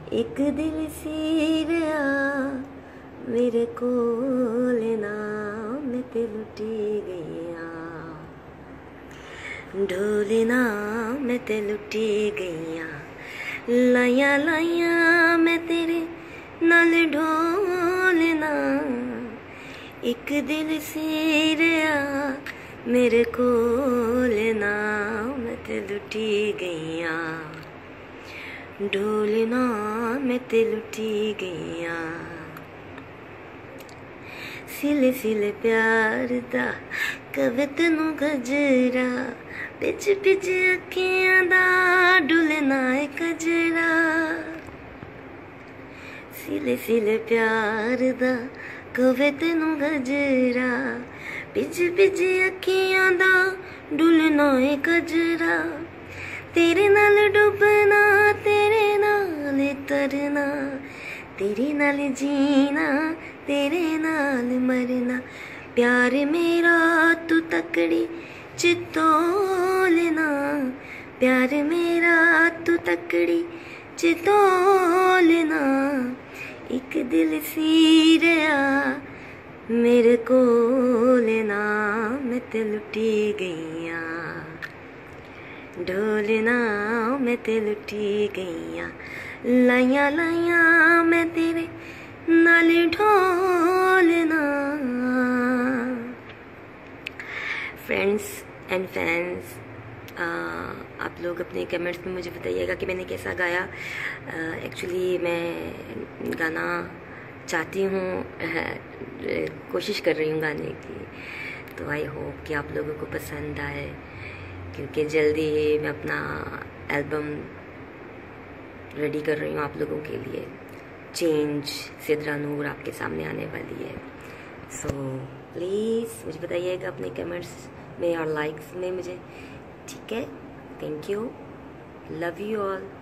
एक दिल सीरिया मेरे कोल ना मैं ते लुटी गईया, ढोलना मैं ते लुटी गईया, लाया लाया मैं तेरे नाल ढोलना। एक दिल सीरिया मेरे कोल ना मैं ते लुटी गईया, ढोलना मैं ते लुटी गईया। सिले सिले प्यार दा कवे तेनू गजरा, पिच पिच अखियां दा डुलना है कजरा। सिले सिले प्यार दा कवे तेनू गजरा, पिच पिच अखियां दा डुलना है कजरा। तेरे नाल डुबना तेरे नाल तरना, तेरे नाल जीना तेरे नाल मरना। प्यार मेरा तू तकड़ी चितोलना, प्यार मेरा तू तकड़ी चितोलना। एक दिल सीरिया मेरे कोल ना मैं ते लुटी गईया, ढोलना मैं ते लुटी गईया, लाया लाया मैं तेरे नाल ढोलना। फ्रेंड्स एंड फैंस, आप लोग अपने कमेंट्स में मुझे बताइएगा कि मैंने कैसा गाया। एक्चुअली मैं गाना चाहती हूँ, कोशिश कर रही हूँ गाने की, तो आई होप कि आप लोगों को पसंद आए, क्योंकि जल्दी ही मैं अपना एल्बम रेडी कर रही हूँ आप लोगों के लिए। चेंज सिद्रा नूर आपके सामने आने वाली है। सो प्लीज़ मुझे बताइएगा अपने कमेंट्स में और लाइक्स में मुझे, ठीक है। Thank you, love you all.